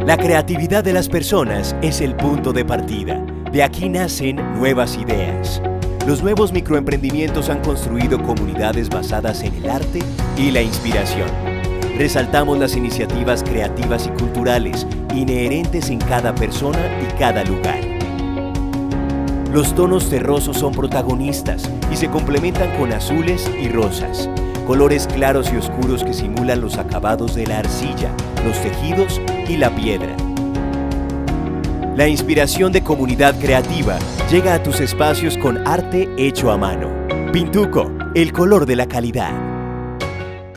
La creatividad de las personas es el punto de partida. De aquí nacen nuevas ideas. Los nuevos microemprendimientos han construido comunidades basadas en el arte y la inspiración. Resaltamos las iniciativas creativas y culturales inherentes en cada persona y cada lugar. Los tonos terrosos son protagonistas y se complementan con azules y rosas, colores claros y oscuros que simulan los acabados de la arcilla, los tejidos y la piedra. La inspiración de comunidad creativa llega a tus espacios con arte hecho a mano. Pintuco, el color de la calidad.